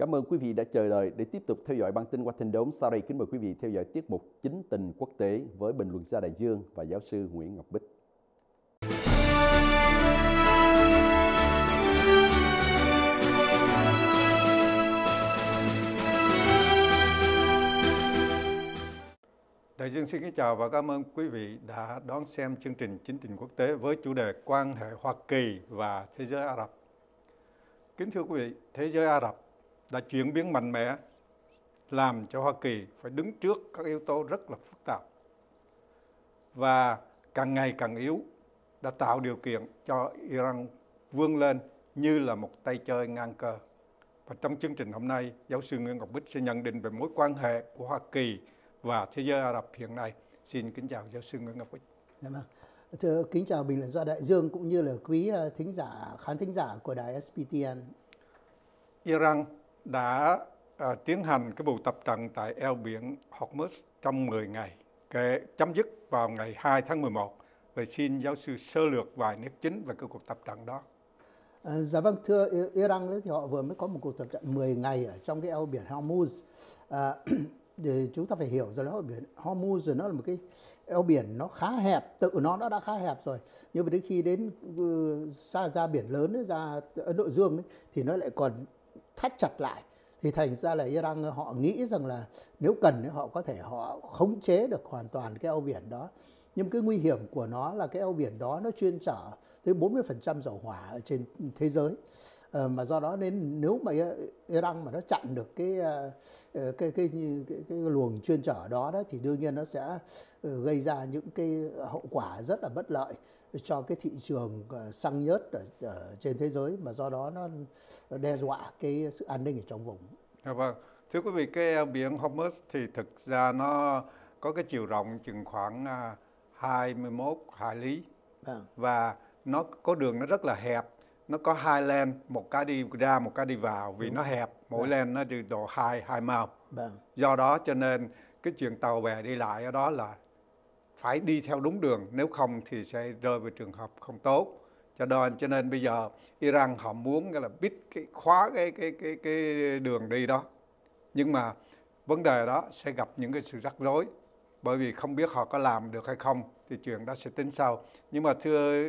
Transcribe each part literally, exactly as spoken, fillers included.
Cảm ơn quý vị đã chờ đợi để tiếp tục theo dõi bản tin Washington đốm. Sau đây kính mời quý vị theo dõi tiết mục Chính tình quốc tế với bình luận gia đại dương và giáo sư Nguyễn Ngọc Bích. Đại dương xin kính chào và cảm ơn quý vị đã đón xem chương trình Chính tình quốc tế với chủ đề quan hệ Hoa Kỳ và thế giới Ả Rập. Kính thưa quý vị, thế giới Ả Rập đã chuyển biến mạnh mẽ, làm cho Hoa Kỳ phải đứng trước các yếu tố rất là phức tạp và càng ngày càng yếu, đã tạo điều kiện cho Iran vươn lên như là một tay chơi ngang cờ. Và trong chương trình hôm nay, giáo sư Nguyễn Ngọc Bích sẽ nhận định về mối quan hệ của Hoa Kỳ và thế giới Ả Rập hiện nay. Xin kính chào giáo sư Nguyễn Ngọc Bích. Dạ vâng. Thưa kính chào bình luận gia đại dương cũng như là quý thính giả, khán thính giả của đài S B T N. Iran đã uh, tiến hành cái vụ tập trận tại eo biển Hormuz trong mười ngày, kể chấm dứt vào ngày hai tháng mười một. Vậy xin giáo sư sơ lược vài nét chính về cái cuộc tập trận đó. À, dạ vâng, thưa Iran thì họ vừa mới có một cuộc tập trận mười ngày ở trong cái eo biển Hormuz. À, để chúng ta phải hiểu rằng eo biển Hormuz rồi nó là một cái eo biển nó khá hẹp, tự nó nó đã khá hẹp rồi, nhưng mà đến khi đến uh, xa ra biển lớn ấy, ra Ấn Độ Dương ấy, thì nó lại còn thắt chặt lại. Thì thành ra là Iran họ nghĩ rằng là nếu cần ấy, họ có thể họ khống chế được hoàn toàn cái eo biển đó. Nhưng cái nguy hiểm của nó là cái eo biển đó nó chuyên chở tới bốn mươi phần trăm dầu hỏa ở trên thế giới. À, mà do đó nên nếu mà Iran mà nó chặn được cái cái cái, cái, cái, cái luồng chuyên chở đó, đó thì đương nhiên nó sẽ gây ra những cái hậu quả rất là bất lợi cho cái thị trường xăng nhớt ở, ở trên thế giới, mà do đó nó đe dọa cái sự an ninh ở trong vùng. À, vâng, thưa quý vị, cái eo biển Hormuz thì thực ra nó có cái chiều rộng chừng khoảng hai mươi mốt hải lý à. Và nó có đường nó rất là hẹp. Nó có hai lane, một cái đi ra, một cái đi vào. Vì Đúng. nó hẹp, mỗi lane nó đi độ hai, hai mile. Vâng. Do đó cho nên cái chuyện tàu bè đi lại ở đó là phải đi theo đúng đường. Nếu không thì sẽ rơi vào trường hợp không tốt. Cho nên, cho nên bây giờ Iran họ muốn là biết cái, khóa cái, cái, cái, cái đường đi đó. Nhưng mà vấn đề đó sẽ gặp những cái sự rắc rối. Bởi vì không biết họ có làm được hay không thì chuyện đó sẽ tính sau. Nhưng mà thưa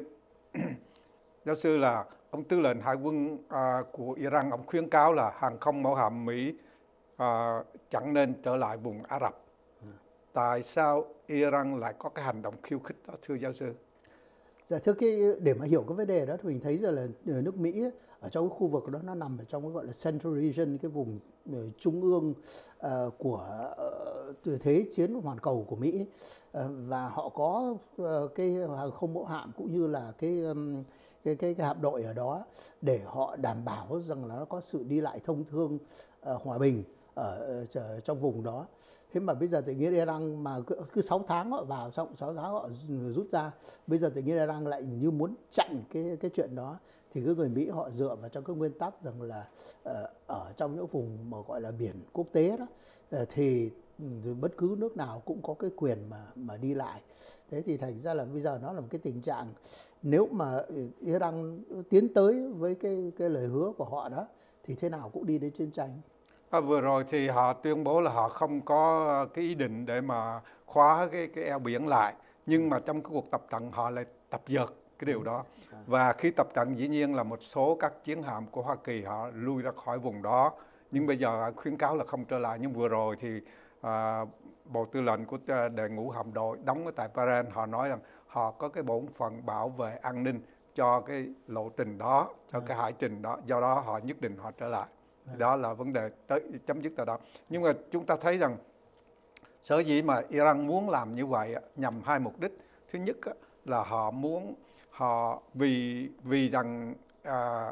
giáo sư là ông tư lệnh hải quân uh, của Iran, ông khuyến cáo là hàng không mẫu hạm Mỹ uh, chẳng nên trở lại vùng Ả Rập. Ừ. Tại sao Iran lại có cái hành động khiêu khích đó, thưa giáo sư? Dạ thưa, cái để mà hiểu cái vấn đề đó thì mình thấy rằng là nước Mỹ ấy, ở trong cái khu vực đó nó nằm ở trong cái gọi là Central Region, cái vùng uh, trung ương uh, của uh, thế chiến hoàn cầu của Mỹ, uh, và họ có uh, cái hàng không mẫu hạm cũng như là cái um, Cái, cái, cái hạm đội ở đó để họ đảm bảo rằng là nó có sự đi lại thông thương uh, hòa bình ở, ở trong vùng đó. Thế mà bây giờ tự nhiên Iran mà cứ, cứ sáu tháng họ vào, xong sáu tháng họ rút ra, bây giờ tự nhiên Iran lại như muốn chặn cái, cái chuyện đó. Thì cái người Mỹ họ dựa vào trong cái nguyên tắc rằng là uh, ở trong những vùng mà gọi là biển quốc tế đó uh, thì bất cứ nước nào cũng có cái quyền mà mà đi lại. Thế thì thành ra là bây giờ nó là một cái tình trạng, nếu mà Iran tiến tới với cái cái lời hứa của họ đó thì thế nào cũng đi đến chiến tranh. À, vừa rồi thì họ tuyên bố là họ không có cái ý định để mà khóa cái cái eo biển lại, nhưng mà trong cái cuộc tập trận họ lại tập dượt cái điều đó. Và khi tập trận dĩ nhiên là một số các chiến hạm của Hoa Kỳ họ lui ra khỏi vùng đó, nhưng bây giờ khuyến cáo là không trở lại. Nhưng vừa rồi thì à, Bộ Tư lệnh của đội ngũ hạm đội đóng ở tại Bahrain, họ nói rằng họ có cái bổn phận bảo vệ an ninh cho cái lộ trình đó, cho cái hải trình đó, do đó họ nhất định họ trở lại. Đó là vấn đề tới chấm dứt tại đó. Nhưng mà chúng ta thấy rằng sở dĩ mà Iran muốn làm như vậy nhằm hai mục đích. Thứ nhất là họ muốn họ vì vì rằng à,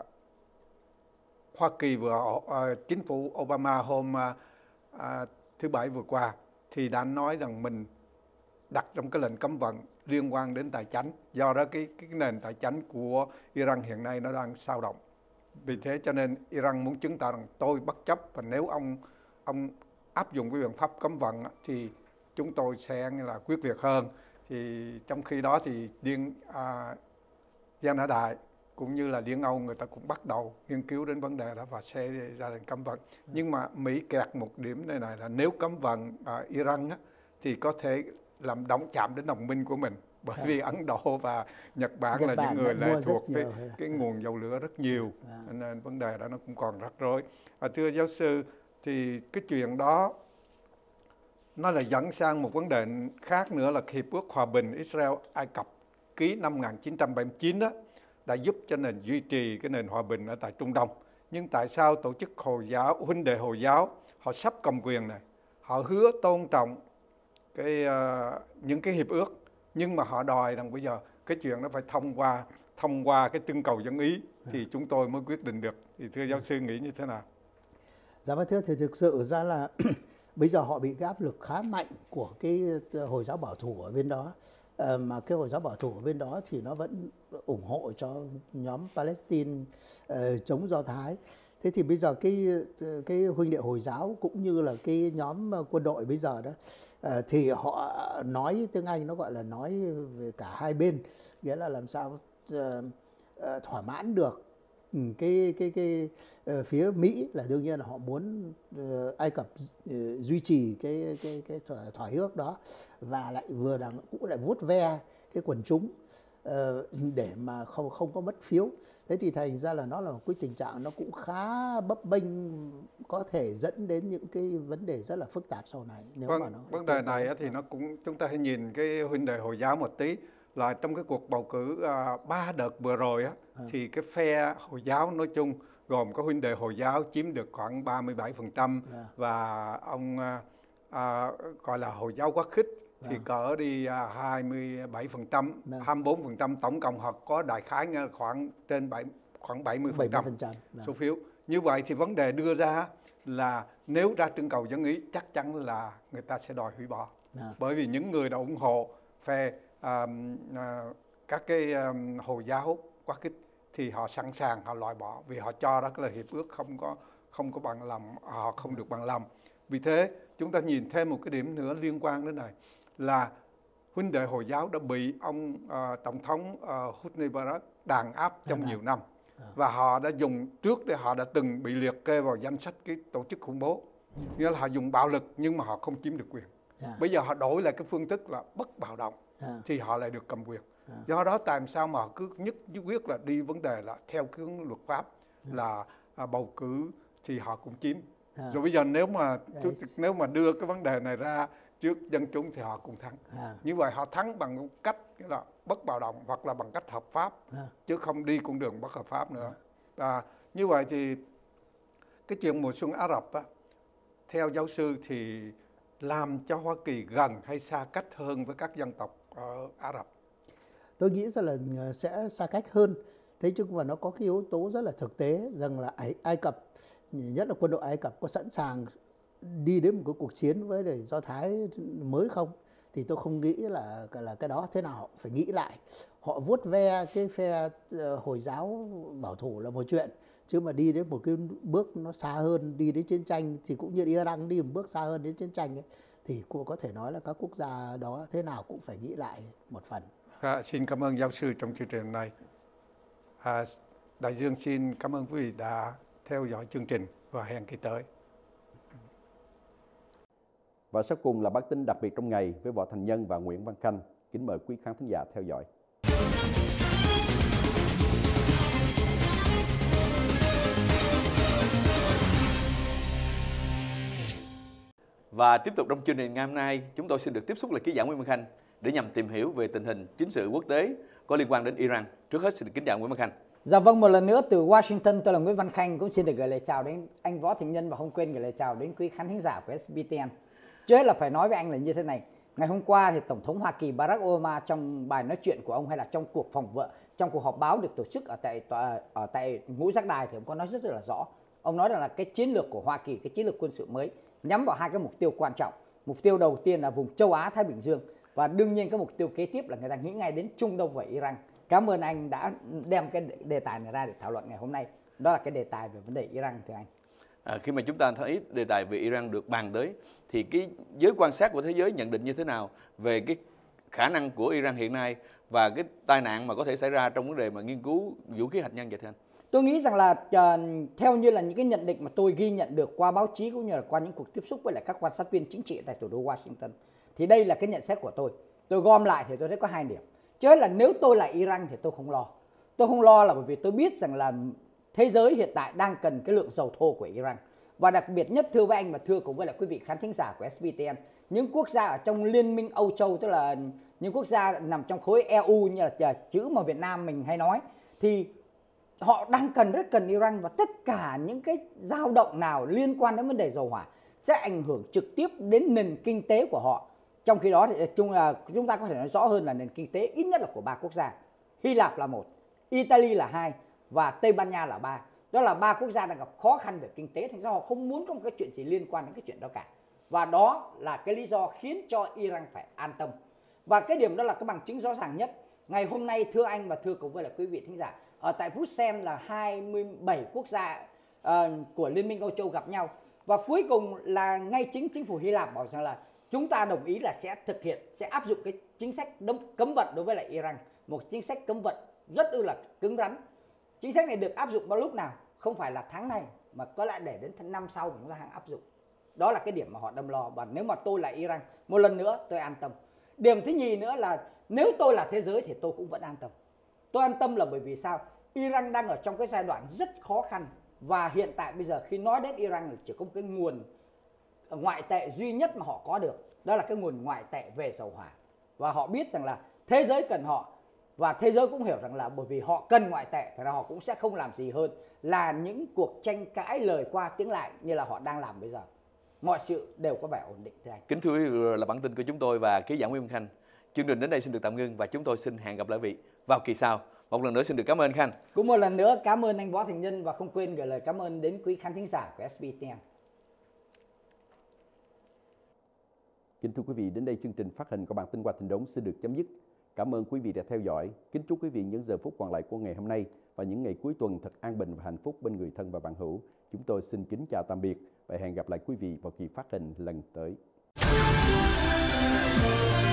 Hoa Kỳ vừa à, chính phủ Obama hôm à, à, thứ Bảy vừa qua thì đã nói rằng mình đặt trong cái lệnh cấm vận liên quan đến tài chánh. Do đó cái, cái nền tài chánh của Iran hiện nay nó đang xao động. Vì thế cho nên Iran muốn chứng tỏ rằng tôi bất chấp, và nếu ông ông áp dụng cái biện pháp cấm vận thì chúng tôi sẽ là quyết liệt hơn. Thì trong khi đó thì Điên à, Gia Nã Đại cũng như là Liên Âu người ta cũng bắt đầu nghiên cứu đến vấn đề đó và sẽ ra lệnh cấm vận. Nhưng mà Mỹ kẹt một điểm này này là nếu cấm vận uh, Iran á, thì có thể làm đóng chạm đến đồng minh của mình, bởi à. vì Ấn Độ và Nhật Bản Nhật là Bản những người lệ thuộc cái, cái nguồn dầu lửa rất nhiều, à. nên vấn đề đó nó cũng còn rắc rối. À, thưa giáo sư, thì cái chuyện đó nó là dẫn sang một vấn đề khác nữa là Hiệp ước Hòa bình Israel-Ai Cập ký năm một nghìn chín trăm bảy mươi chín đó đã giúp cho nền duy trì cái nền hòa bình ở tại Trung Đông. Nhưng tại sao tổ chức Hồi giáo, huynh đệ Hồi giáo, họ sắp cầm quyền này, họ hứa tôn trọng cái uh, những cái hiệp ước, nhưng mà họ đòi rằng bây giờ cái chuyện nó phải thông qua thông qua cái trưng cầu dân ý thì chúng tôi mới quyết định được. Thì thưa giáo sư nghĩ như thế nào? Dạ vâng, thưa, thì thực sự ra là bây giờ họ bị cái áp lực khá mạnh của cái Hồi giáo bảo thủ ở bên đó. À, mà cái Hồi giáo bảo thủ ở bên đó thì nó vẫn ủng hộ cho nhóm Palestine uh, chống Do Thái. Thế thì bây giờ cái cái huynh đệ Hồi giáo cũng như là cái nhóm quân đội bây giờ đó uh, thì họ nói tiếng Anh, nó gọi là nói về cả hai bên, nghĩa là làm sao uh, uh, thỏa mãn được cái cái cái uh, phía Mỹ là đương nhiên là họ muốn uh, Ai Cập uh, duy trì cái cái cái thỏa, thỏa ước đó, và lại vừa đằng cũng lại vuốt ve cái quần chúng uh, để mà không không có mất phiếu. Thế thì thành ra là nó là một cái tình trạng nó cũng khá bấp bênh, có thể dẫn đến những cái vấn đề rất là phức tạp sau này. Nếu vâng, mà nó vấn đề này đó, thì nó cũng chúng ta hãy nhìn cái huynh đệ Hồi giáo một tí, là trong cái cuộc bầu cử uh, ba đợt vừa rồi á, à. thì cái phe Hồi giáo nói chung gồm có huynh đệ Hồi giáo chiếm được khoảng ba mươi bảy phần trăm, à. và ông uh, uh, gọi là Hồi giáo quá khích thì à. cỡ đi uh, hai mươi bảy phần trăm, à. hai mươi bốn phần trăm, tổng cộng họ có đại khái khoảng trên bảy, khoảng bảy mươi phần trăm số phiếu. Như vậy thì vấn đề đưa ra là nếu ra trưng cầu dân ý chắc chắn là người ta sẽ đòi hủy bỏ, à. bởi vì những người đã ủng hộ phe À, à, các cái um, Hồi giáo quá khích thì họ sẵn sàng họ loại bỏ, vì họ cho đó là hiệp ước không có không có bằng lòng, họ không được bằng lòng. Vì thế chúng ta nhìn thêm một cái điểm nữa liên quan đến này là huynh đệ Hồi giáo đã bị ông uh, tổng thống uh, Hosni Mubarak đàn áp trong nhiều năm, và họ đã dùng trước để họ đã từng bị liệt kê vào danh sách cái tổ chức khủng bố, nghĩa là họ dùng bạo lực nhưng mà họ không chiếm được quyền. Bây giờ họ đổi lại cái phương thức là bất bạo động, À. thì họ lại được cầm quyền. À. Do đó tại sao mà họ cứ nhất quyết là đi vấn đề là theo cái luật pháp, à. là à, bầu cử thì họ cũng chiếm. À. Rồi bây giờ nếu mà yes. nếu mà đưa cái vấn đề này ra trước dân chúng thì họ cũng thắng. À. Như vậy họ thắng bằng cách là bất bạo động hoặc là bằng cách hợp pháp, à. chứ không đi con đường bất hợp pháp nữa. À. À, như vậy thì cái chuyện mùa xuân Ả Rập á, theo giáo sư thì làm cho Hoa Kỳ gần hay xa cách hơn với các dân tộc ở Ả Rập? Tôi nghĩ rằng là sẽ xa cách hơn. Thế chứ mà nó có cái yếu tố rất là thực tế rằng là Ai Cập, nhất là quân đội Ai Cập có sẵn sàng đi đến một cái cuộc chiến với đời Do Thái mới không? Thì tôi không nghĩ là là cái đó thế nào, họ phải nghĩ lại. Họ vuốt ve cái phe Hồi giáo bảo thủ là một chuyện, chứ mà đi đến một cái bước nó xa hơn, đi đến chiến tranh thì cũng như Iran đi một bước xa hơn đến chiến tranh ấy, thì cũng có thể nói là các quốc gia đó thế nào cũng phải nghĩ lại một phần. À, xin cảm ơn giáo sư trong chương trình này. À, Đại Dương xin cảm ơn quý vị đã theo dõi chương trình và hẹn kỳ tới. Và sau cùng là bản tin đặc biệt trong ngày với Võ Thành Nhân và Nguyễn Văn Khanh. Kính mời quý khán thính giả theo dõi. Và tiếp tục trong chương trình ngày hôm nay, chúng tôi xin được tiếp xúc lại ký giả Nguyễn Văn Khanh để nhằm tìm hiểu về tình hình chính sự quốc tế có liên quan đến Iran. Trước hết xin được kính chào Nguyễn Văn Khanh. Dạ vâng, một lần nữa từ Washington, tôi là Nguyễn Văn Khanh, cũng xin được gửi lời chào đến anh Võ Thành Nhân và không quên gửi lời chào đến quý khán thính giả của ét bê tê en. Trước hết là phải nói với anh là như thế này. Ngày hôm qua thì Tổng thống Hoa Kỳ Barack Obama trong bài nói chuyện của ông hay là trong cuộc phỏng vấn, trong cuộc họp báo được tổ chức ở tại ở tại Ngũ Giác Đài thì ông có nói rất là rõ. Ông nói rằng là cái chiến lược của Hoa Kỳ, cái chiến lược quân sự mới nhắm vào hai cái mục tiêu quan trọng. Mục tiêu đầu tiên là vùng châu Á Thái Bình Dương, và đương nhiên cái mục tiêu kế tiếp là người ta nghĩ ngay đến Trung Đông và Iran. Cảm ơn anh đã đem cái đề tài này ra để thảo luận ngày hôm nay. Đó là cái đề tài về vấn đề Iran, thưa anh. À, khi mà chúng ta thấy đề tài về Iran được bàn tới thì cái giới quan sát của thế giới nhận định như thế nào về cái khả năng của Iran hiện nay và cái tai nạn mà có thể xảy ra trong vấn đề mà nghiên cứu vũ khí hạt nhân vậy thưa anh? Tôi nghĩ rằng là uh, theo như là những cái nhận định mà tôi ghi nhận được qua báo chí cũng như là qua những cuộc tiếp xúc với lại các quan sát viên chính trị tại thủ đô Washington, thì đây là cái nhận xét của tôi. Tôi gom lại thì tôi thấy có hai điểm. Chứ là nếu tôi là Iran thì tôi không lo. Tôi không lo là bởi vì tôi biết rằng là thế giới hiện tại đang cần cái lượng dầu thô của Iran. Và đặc biệt nhất thưa với anh và thưa cùng với lại quý vị khán thính giả của S B T N, những quốc gia ở trong Liên minh Âu Châu, tức là những quốc gia nằm trong khối E U như là chữ mà Việt Nam mình hay nói, thì họ đang cần rất cần Iran, và tất cả những cái dao động nào liên quan đến vấn đề dầu hỏa sẽ ảnh hưởng trực tiếp đến nền kinh tế của họ. Trong khi đó thì chúng, chúng ta có thể nói rõ hơn là nền kinh tế ít nhất là của ba quốc gia. Hy Lạp là một, Italy là hai và Tây Ban Nha là ba. Đó là ba quốc gia đang gặp khó khăn về kinh tế, thành ra họ không muốn có một cái chuyện gì liên quan đến cái chuyện đó cả. Và đó là cái lý do khiến cho Iran phải an tâm. Và cái điểm đó là cái bằng chứng rõ ràng nhất. Ngày hôm nay thưa anh và thưa cùng với lại quý vị thính giả, ở tại Bruxelles là hai mươi bảy quốc gia uh, của Liên minh Âu Châu gặp nhau. Và cuối cùng là ngay chính chính phủ Hy Lạp bảo rằng là chúng ta đồng ý là sẽ thực hiện, sẽ áp dụng cái chính sách cấm vận đối với lại Iran. Một chính sách cấm vận rất là cứng rắn. Chính sách này được áp dụng vào lúc nào? Không phải là tháng này, mà có lẽ để đến năm sau chúng ta hàng áp dụng. Đó là cái điểm mà họ đâm lo. Và nếu mà tôi là Iran, một lần nữa tôi an tâm. Điểm thứ nhì nữa là nếu tôi là thế giới thì tôi cũng vẫn an tâm. Tôi an tâm là bởi vì sao? Iran đang ở trong cái giai đoạn rất khó khăn. Và hiện tại bây giờ khi nói đến Iran là chỉ có một cái nguồn ngoại tệ duy nhất mà họ có được. Đó là cái nguồn ngoại tệ về dầu hỏa. Và họ biết rằng là thế giới cần họ. Và thế giới cũng hiểu rằng là bởi vì họ cần ngoại tệ, thì họ cũng sẽ không làm gì hơn là những cuộc tranh cãi lời qua tiếng lại như là họ đang làm bây giờ. Mọi sự đều có vẻ ổn định thưa anh. Kính thưa quý vị, là bản tin của chúng tôi và ký giả Nguyễn Văn Khanh. Chương trình đến đây xin được tạm ngưng và chúng tôi xin hẹn gặp lại quý vị vào kỳ sau. Một lần nữa xin được cảm ơn Khanh. Cũng một lần nữa cảm ơn anh Võ Thành Nhân và không quên gửi lời cảm ơn đến quý khán thính giả của S B T N. Kính thưa quý vị, đến đây chương trình phát hình của bản tin Qua Tình Đống xin được chấm dứt. Cảm ơn quý vị đã theo dõi. Kính chúc quý vị những giờ phút còn lại của ngày hôm nay và những ngày cuối tuần thật an bình và hạnh phúc bên người thân và bạn hữu. Chúng tôi xin kính chào tạm biệt và hẹn gặp lại quý vị vào kỳ phát hình lần tới.